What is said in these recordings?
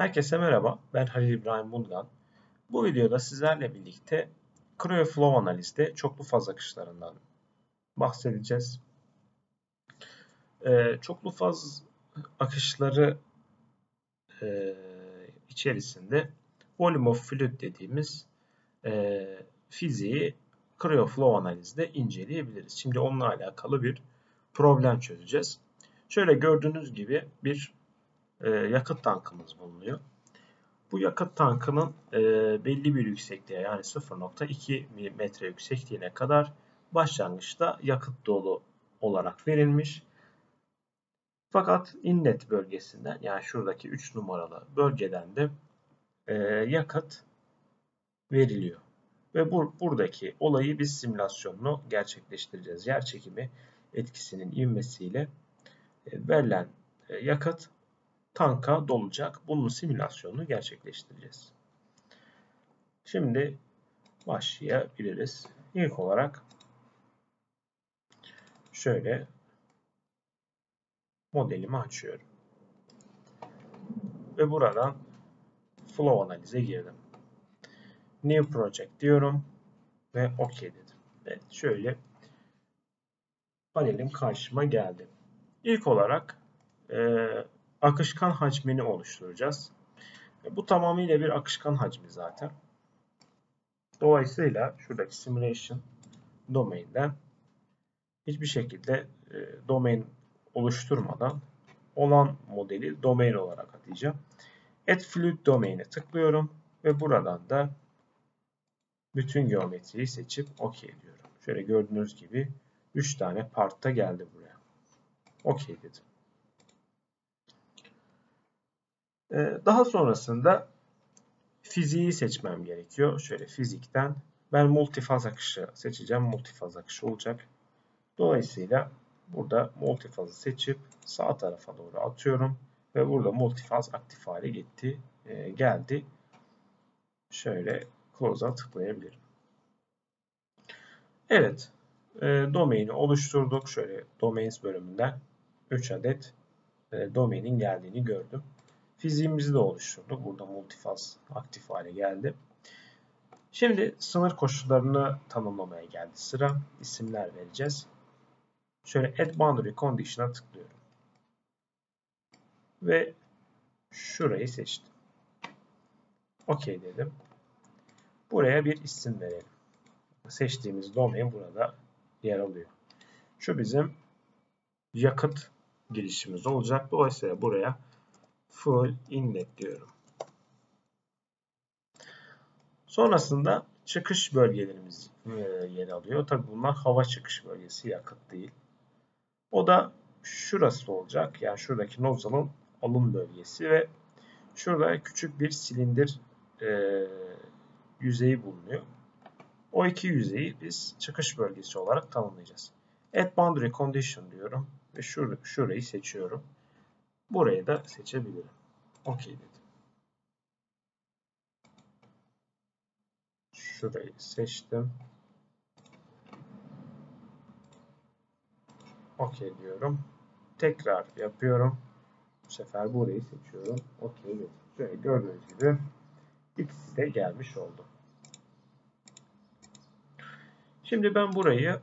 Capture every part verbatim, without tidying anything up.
Herkese merhaba, ben Halil İbrahim Mungan. Bu videoda sizlerle birlikte Creo Flow analizde çoklu faz akışlarından bahsedeceğiz. Ee, çoklu faz akışları e, içerisinde Volume of Fluid dediğimiz e, fiziği Creo Flow analizde inceleyebiliriz. Şimdi onunla alakalı bir problem çözeceğiz. Şöyle gördüğünüz gibi bir e, yakıt tankımız bulunuyor. Bu yakıt tankının e, belli bir yüksekliğe yani sıfır nokta iki metre yüksekliğine kadar başlangıçta yakıt dolu olarak verilmiş. Fakat inlet bölgesinden yani şuradaki üç numaralı bölgeden de e, yakıt veriliyor. Ve bu, buradaki olayı biz simülasyonunu gerçekleştireceğiz. Yer çekimi etkisinin ivmesiyle e, verilen e, yakıt tanka dolacak. Bunun simülasyonunu gerçekleştireceğiz. Şimdi başlayabiliriz. İlk olarak şöyle modelimi açıyorum. Ve buradan flow analize girdim. New project diyorum ve OK dedim. Evet, şöyle panelim karşıma geldi. İlk olarak e, akışkan hacmini oluşturacağız. E, bu tamamıyla bir akışkan hacmi zaten. Dolayısıyla şuradaki simulation domain'den hiçbir şekilde e, domain oluşturmadan olan modeli domain olarak atayacağım. Add Fluid Domain'e tıklıyorum ve buradan da bütün geometriyi seçip OK diyorum. Şöyle gördüğünüz gibi üç tane partta geldi buraya. OK dedim. Ee, daha sonrasında fiziği seçmem gerekiyor. Şöyle fizikten ben multifaz akışı seçeceğim. Multifaz akışı olacak. Dolayısıyla burada multifazı seçip sağ tarafa doğru atıyorum ve burada multifaz aktif hale gitti, e, geldi. Şöyle Close'a tıklayabilirim. Evet, e, domaini oluşturduk. Şöyle Domains bölümünden üç adet e, domainin geldiğini gördüm. Fiziğimizi de oluşturduk. Burada multifaz aktif hale geldi. Şimdi sınır koşullarını tanımlamaya geldi sıra. İsimler vereceğiz. Şöyle Add Boundary Condition'a tıklıyorum. Ve şurayı seçtim. OK dedim. Buraya bir isim verelim. Seçtiğimiz domain burada yer alıyor. Şu bizim yakıt girişimiz olacak. Dolayısıyla buraya full inlet diyorum. Sonrasında çıkış bölgelerimiz yer alıyor. Tabii bunlar hava çıkış bölgesi, yakıt değil. O da şurası olacak. Yani şuradaki nozzle'ın alım bölgesi ve şurada küçük bir silindir e, yüzeyi bulunuyor. O iki yüzeyi biz çıkış bölgesi olarak tanımlayacağız. Add Boundary Condition diyorum ve şur şurayı seçiyorum. Burayı da seçebilirim. OK dedim. Şurayı seçtim. OK diyorum. Tekrar yapıyorum. Bu sefer burayı seçiyorum. OK dedim. Şöyle gördüğünüz gibi ikisi de gelmiş oldu. Şimdi ben burayı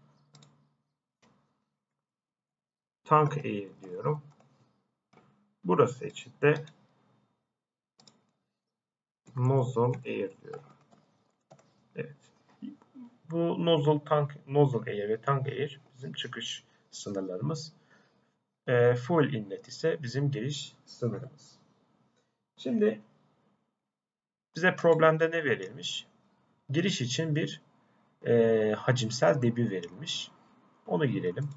Tank Air diyorum. Burası için de Nozzle Air diyorum. Evet. Bu nozzle tank, nozzle air ve tank air bizim çıkış sınırlarımız. E, full inlet ise bizim giriş sınırımız. Şimdi bize problemde ne verilmiş? Giriş için bir e, hacimsel debi verilmiş. Onu girelim.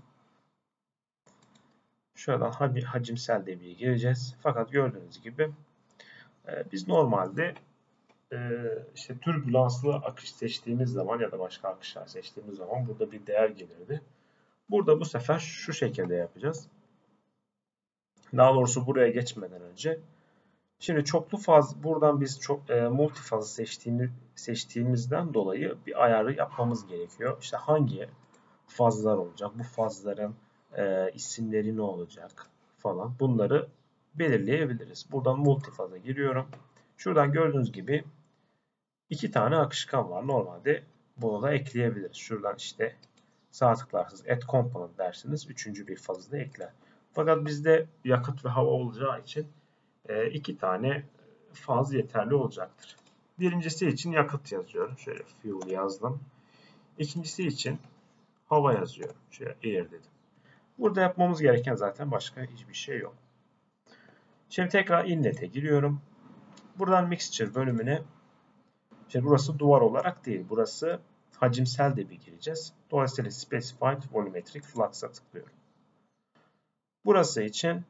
Şuradan hacimsel debiye gireceğiz. Fakat gördüğünüz gibi e, biz normalde e, işte türbülanslı akış seçtiğimiz zaman ya da başka akışlar seçtiğimiz zaman burada bir değer gelirdi. Burada bu sefer şu şekilde yapacağız. Daha doğrusu buraya geçmeden önce. Şimdi çoklu faz, buradan biz çok e, multifazı seçtiğimiz, seçtiğimizden dolayı bir ayarı yapmamız gerekiyor. İşte hangi fazlar olacak, bu fazların e, isimleri ne olacak falan. Bunları belirleyebiliriz. Buradan multifaza giriyorum. Şuradan gördüğünüz gibi iki tane akışkan var. Normalde bunu da ekleyebiliriz. Şuradan işte sağ tıklarsınız. Add component dersiniz. Üçüncü bir fazı da ekler. Fakat bizde yakıt ve hava olacağı için iki tane faz yeterli olacaktır. Birincisi için yakıt yazıyorum. Şöyle fuel yazdım. İkincisi için hava yazıyorum. Şöyle air dedim. Burada yapmamız gereken zaten başka hiçbir şey yok. Şimdi tekrar inlet'e giriyorum. Buradan mixture bölümüne, şimdi burası duvar olarak değil, burası hacimsel de bir gireceğiz. Dolayısıyla specified volumetric flux'a tıklıyorum. Burası için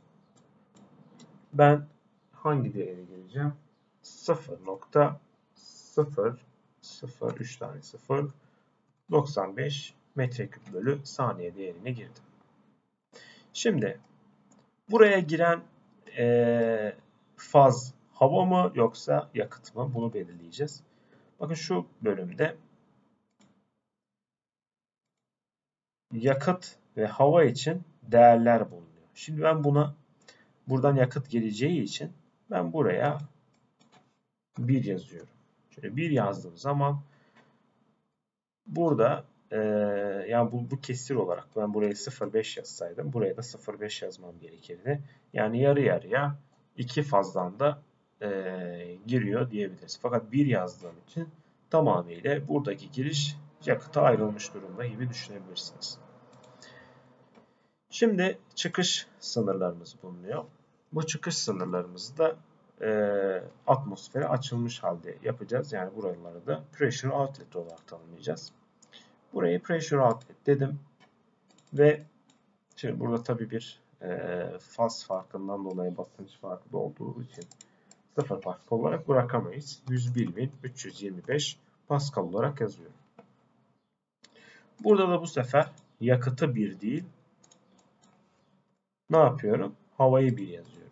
ben hangi değeri gireceğim? sıfır nokta sıfır sıfır üç tane sıfır doksan beş metreküp bölü saniye değerini girdim. Şimdi buraya giren e, faz hava mı yoksa yakıt mı? Bunu belirleyeceğiz. Bakın şu bölümde yakıt ve hava için değerler bulunuyor. Şimdi ben buna buradan yakıt geleceği için ben buraya bir yazıyorum. Şöyle bir yazdığım zaman burada e, yani bu, bu kesir olarak ben buraya sıfır virgül beş yazsaydım buraya da sıfır virgül beş yazmam gerekirdi. Yani yarı yarıya iki fazdan da e, giriyor diyebiliriz. Fakat bir yazdığım için tamamıyla buradaki giriş yakıta ayrılmış durumda gibi düşünebilirsiniz. Şimdi çıkış sınırlarımız bulunuyor. Bu çıkış sınırlarımızı da e, atmosfere açılmış halde yapacağız. Yani buraları da pressure outlet olarak tanımlayacağız. Burayı pressure outlet dedim. Ve şimdi burada tabii bir e, faz farkından dolayı basınç farkı olduğu için sıfır Pascal olarak bırakamayız. yüz bir bin üç yüz yirmi beş Pascal olarak yazıyorum. Burada da bu sefer yakıtı bir değil, ne yapıyorum? Havayı bir yazıyorum.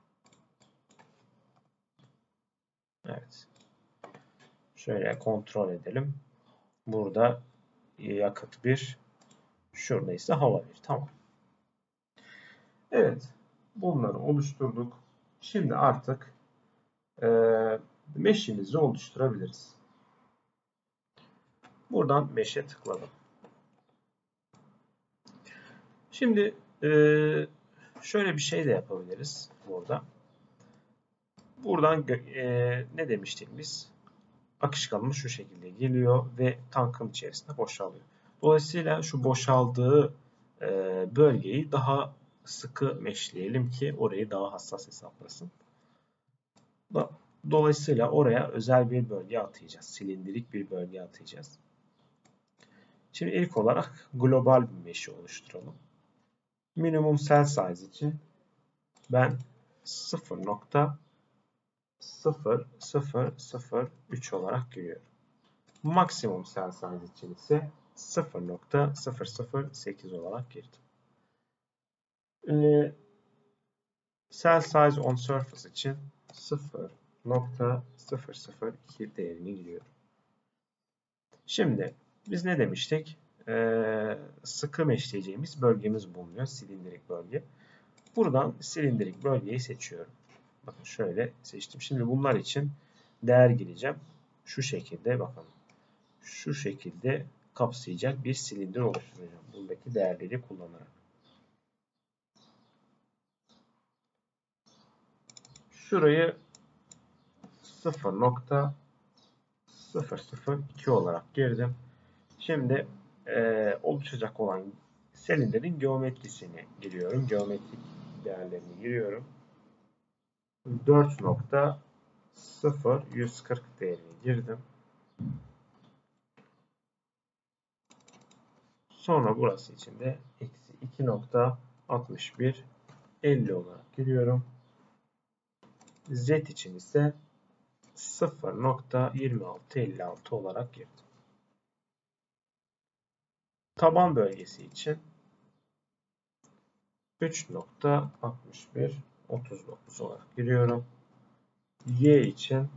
Evet. Şöyle kontrol edelim. Burada yakıt bir. Şurada ise hava bir. Tamam. Evet. Bunları oluşturduk. Şimdi artık e, mesh'imizi oluşturabiliriz. Buradan mesh'e tıkladım. Şimdi e, şöyle bir şey de yapabiliriz burada. Buradan e, ne demiştik biz? Akışkanımız şu şekilde geliyor ve tankın içerisinde boşalıyor. Dolayısıyla şu boşaldığı e, bölgeyi daha sıkı meşleyelim ki orayı daha hassas hesaplasın. Dolayısıyla oraya özel bir bölge atayacağız. Silindirik bir bölge atayacağız. Şimdi ilk olarak global bir mesh'i oluşturalım. Minimum cell size için ben sıfır nokta sıfır sıfır sıfır üç olarak giriyorum. Maksimum cell size için ise sıfır nokta sıfır sıfır sekiz olarak girdim. Ee, cell size on surface için sıfır nokta sıfır sıfır iki değerini giriyorum. Şimdi biz ne demiştik? Ee, sıkı meşleyeceğimiz bölgemiz bulunuyor. Silindirik bölge. Buradan silindirik bölgeyi seçiyorum. Bakın şöyle seçtim. Şimdi bunlar için değer gireceğim. Şu şekilde bakın. Şu şekilde kapsayacak bir silindir oluşturacağım. Buradaki değerleri kullanarak. Şurayı sıfır nokta sıfır sıfır iki olarak girdim. Şimdi e, oluşacak olan silindirin geometrisini giriyorum. Geometrik değerlerini giriyorum. dört nokta sıfır yüz kırk değerini girdim. Sonra burası için de eksi iki nokta altmış bir elli olarak giriyorum. Z için ise sıfır nokta yirmi altı elli altı olarak girdim. Taban bölgesi için üç nokta altmış bir otuz dokuz olarak giriyorum. Y için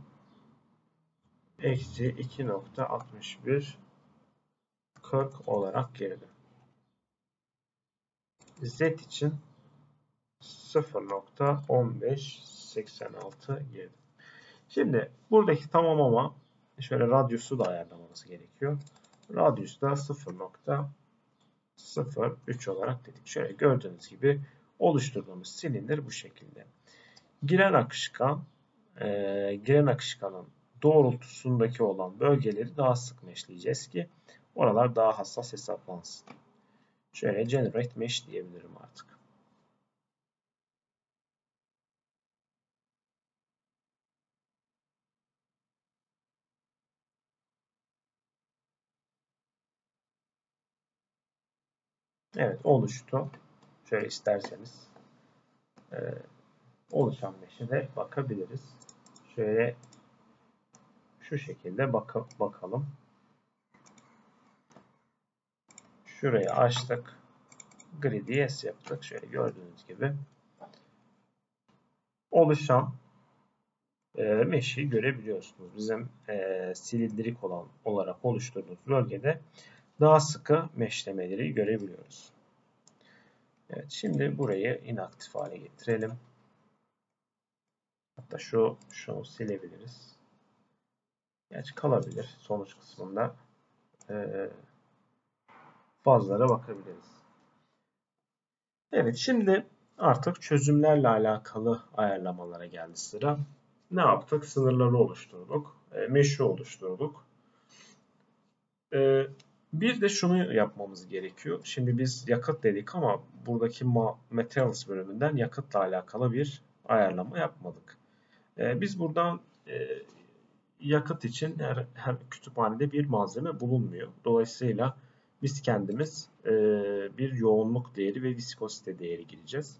eksi iki nokta altmış bir kırk olarak girdim. Z için sıfır nokta on beş seksen altı girdim. Şimdi buradaki tamamlama şöyle radyusu da ayarlamamız gerekiyor. Radyus da sıfır nokta sıfır üç olarak dedik. Şöyle gördüğünüz gibi oluşturduğumuz silindir bu şekilde. Giren akışkan, e, giren akışkanın doğrultusundaki olan bölgeleri daha sık meshleyeceğiz ki oralar daha hassas hesaplansın. Şöyle generate mesh diyebilirim artık. Evet, oluştu. Şöyle isterseniz e, oluşan mesh'e de bakabiliriz. Şöyle şu şekilde bak bakalım. Şurayı açtık. Grid'i yes yaptık. Şöyle gördüğünüz gibi oluşan e, mesh'i görebiliyorsunuz. Bizim e, silindirik olan olarak oluşturduğumuz bölgede daha sıkı meshlemeleri görebiliyoruz. Evet, şimdi burayı inaktif hale getirelim. Hatta şu şunu silebiliriz. Gerçi kalabilir sonuç kısmında. E, fazlara bakabiliriz. Evet, şimdi artık çözümlerle alakalı ayarlamalara geldi sıra. Ne yaptık? Sınırları oluşturduk. E, mesh'i oluşturduk. E, bir de şunu yapmamız gerekiyor. Şimdi biz yakıt dedik ama buradaki materials bölümünden yakıtla alakalı bir ayarlama yapmadık. E, biz buradan e, yakıt için her, her kütüphanede bir malzeme bulunmuyor. Dolayısıyla biz kendimiz e, bir yoğunluk değeri ve viskozite değeri gireceğiz.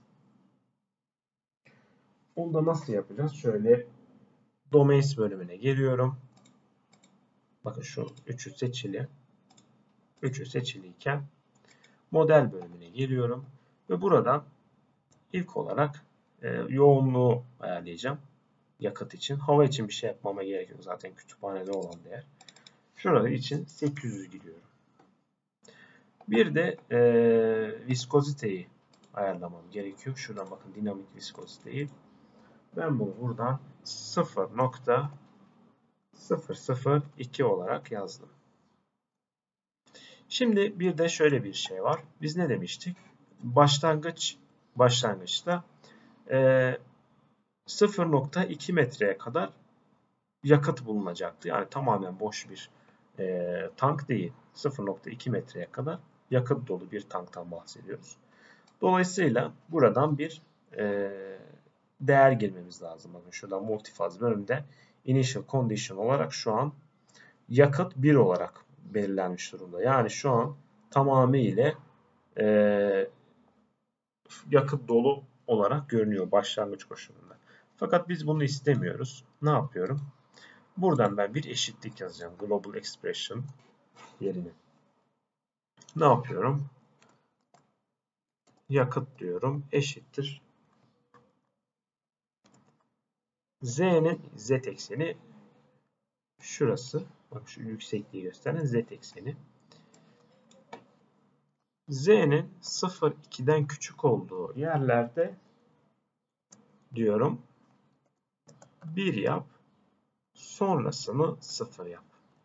Onu da nasıl yapacağız? Şöyle domains bölümüne geliyorum. Bakın şu üçü seçili. Üçü seçiliyken model bölümüne geliyorum. Ve buradan ilk olarak e, yoğunluğu ayarlayacağım. Yakıt için. Hava için bir şey yapmama gerek yok. Zaten kütüphanede olan değer. Şurada için sekiz yüz giriyorum. Bir de e, viskoziteyi ayarlamam gerekiyor. Şuradan bakın dinamik viskoziteyi. Ben bunu buradan sıfır nokta sıfır sıfır iki olarak yazdım. Şimdi bir de şöyle bir şey var. Biz ne demiştik? Başlangıç başlangıçta e, sıfır nokta iki metreye kadar yakıt bulunacaktı. Yani tamamen boş bir e, tank değil. sıfır nokta iki metreye kadar yakıt dolu bir tanktan bahsediyoruz. Dolayısıyla buradan bir e, değer girmemiz lazım. Bakın şurada multifaz bölümünde initial condition olarak şu an yakıt bir olarak belirlenmiş durumda. Yani şu an tamamıyla e, yakıt dolu olarak görünüyor başlangıç koşulunda. Fakat biz bunu istemiyoruz. Ne yapıyorum? Buradan ben bir eşitlik yazacağım. Global expression yerine. Ne yapıyorum? Yakıt diyorum. Eşittir. Z'nin z ekseni şurası. Bak şu yüksekliği gösteren z ekseni. Z'nin sıfır nokta iki'den küçük olduğu yerlerde diyorum bir yap. Sonrasını sıfır yap.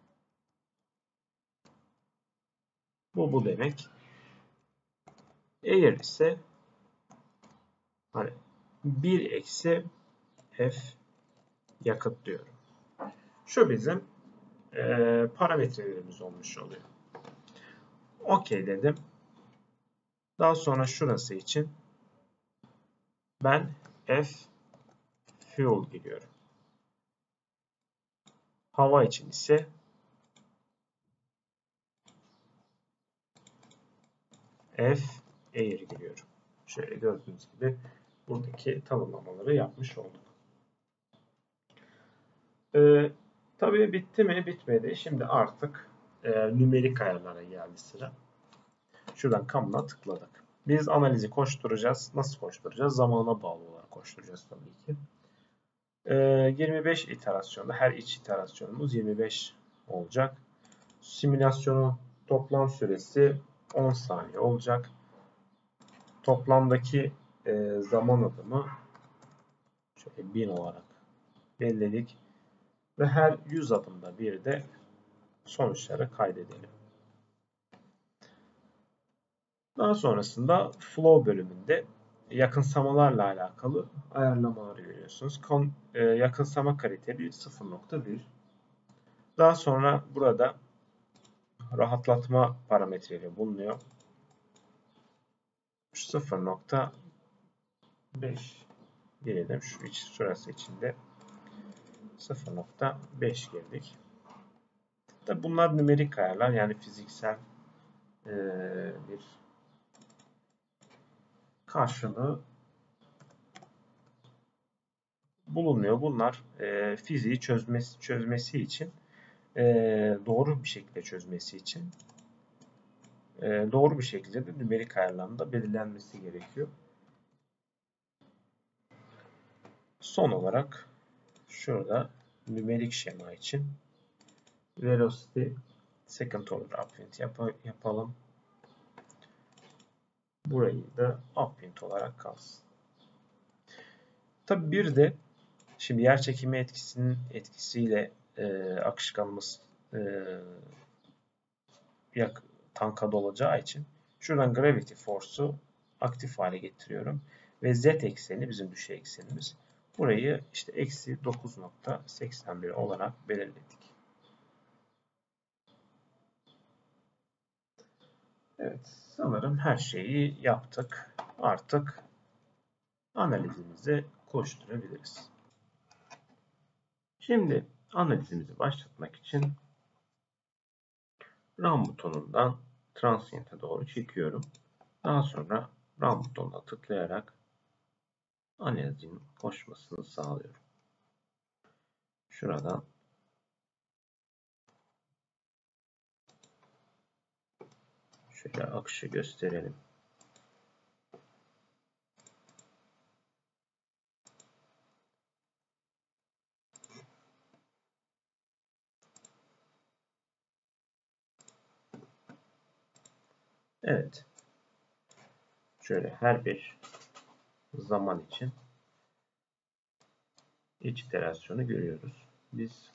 Bu bu demek. Eğer ise hani bir eksi f yakıt diyorum. Şu bizim e, parametrelerimiz olmuş oluyor. OK dedim. Daha sonra şurası için ben f fuel giriyorum. Hava için ise f air giriyorum. Şöyle gördüğünüz gibi buradaki tanımlamaları yapmış olduk. Ee, tabii bitti mi? Bitmedi. Şimdi artık e, nümerik ayarlara geldi sıra. Şuradan come'la tıkladık. Biz analizi koşturacağız. Nasıl koşturacağız? Zamana bağlı olarak koşturacağız tabii ki. Ee, yirmi beş iterasyonda her iç iterasyonumuz yirmi beş olacak. Simülasyonun toplam süresi on saniye olacak. Toplamdaki e, zaman adımı şöyle bin olarak belirledik. Ve her yüz adımda bir de sonuçları kaydedelim. Daha sonrasında flow bölümünde yakınsamalarla alakalı ayarlamaları görüyorsunuz. Kon, e, yakınsama kriteri sıfır nokta bir. Daha sonra burada rahatlatma parametreleri bulunuyor. sıfır nokta beş girelim. Şu iç sırası içinde sıfır nokta beş girdik. Tabi bunlar nümerik ayarlar, yani fiziksel e, bir karşılığı bulunuyor. Bunlar e, fiziği çözmesi, çözmesi için e, doğru bir şekilde çözmesi için e, doğru bir şekilde de nümerik ayarlarında belirlenmesi gerekiyor. Son olarak şurada nümerik şema için velocity second order upwind yap yapalım. Burayı da upwind olarak kalsın. Tabi bir de şimdi yer çekimi etkisinin etkisiyle e, akışkanımız e, yak, tankada olacağı için şuradan gravity force'u aktif hale getiriyorum. Ve z ekseni bizim düşey eksenimiz. Burayı işte eksi dokuz nokta seksen bir olarak belirledik. Evet, sanırım her şeyi yaptık. Artık analizimizi koşturabiliriz. Şimdi analizimizi başlatmak için Run butonundan Transient'e doğru çekiyorum. Daha sonra Run butonuna tıklayarak analizin koşmasını sağlıyorum. Şuradan şöyle akışı gösterelim. Evet. Şöyle her bir zaman için iç iterasyonu görüyoruz. Biz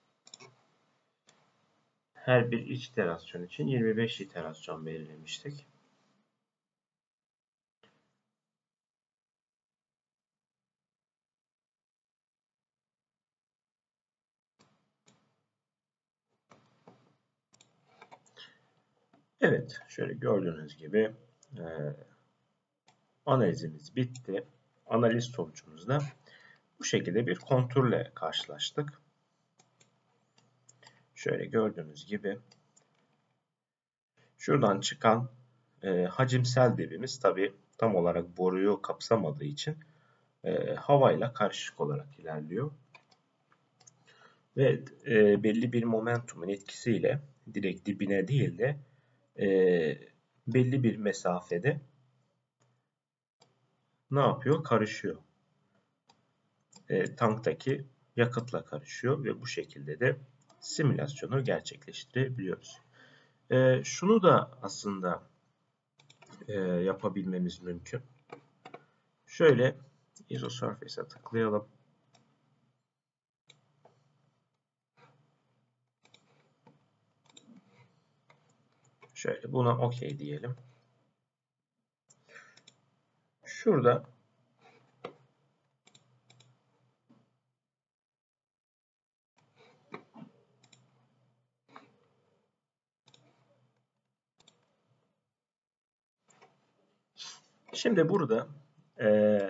her bir iç iterasyon için yirmi beş iterasyon belirlemiştik. Evet, şöyle gördüğünüz gibi e, analizimiz bitti. Analiz sonucumuzda bu şekilde bir konturla karşılaştık. Şöyle gördüğünüz gibi şuradan çıkan e, hacimsel debimiz tabi tam olarak boruyu kapsamadığı için e, havayla karışık olarak ilerliyor. Ve e, belli bir momentumun etkisiyle direkt dibine değil de e, belli bir mesafede ne yapıyor? Karışıyor. E, tanktaki yakıtla karışıyor ve bu şekilde de simülasyonu gerçekleştirebiliyoruz. E, şunu da aslında e, yapabilmemiz mümkün. Şöyle isosurface'e tıklayalım. Şöyle buna OK diyelim. Şurada şimdi burada e,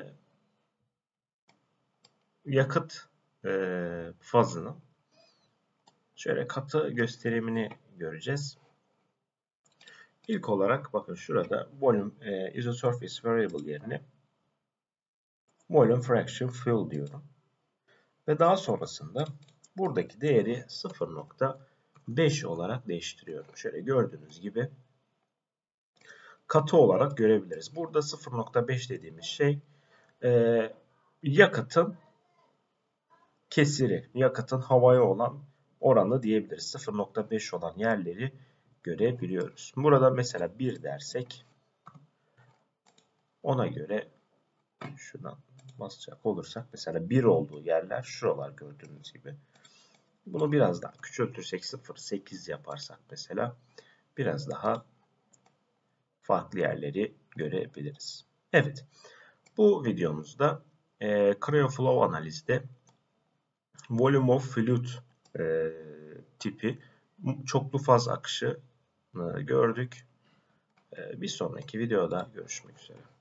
yakıt e, fazının şöyle katı gösterimini göreceğiz. İlk olarak bakın şurada volume e, isosurface variable yerine volume fraction fuel diyorum. Ve daha sonrasında buradaki değeri sıfır nokta beş olarak değiştiriyorum. Şöyle gördüğünüz gibi katı olarak görebiliriz. Burada sıfır nokta beş dediğimiz şey e, yakıtın kesiri, yakıtın havaya olan oranı diyebiliriz. sıfır nokta beş olan yerleri görebiliyoruz. Burada mesela bir dersek ona göre şuradan basacak olursak mesela bir olduğu yerler şuralar gördüğünüz gibi. Bunu biraz daha küçültürsek sıfır virgül sekiz yaparsak mesela biraz daha farklı yerleri görebiliriz. Evet. Bu videomuzda e, CryoFlow analizde Volume of Fluid e, tipi çoklu faz akışı e, gördük. E, bir sonraki videoda görüşmek üzere.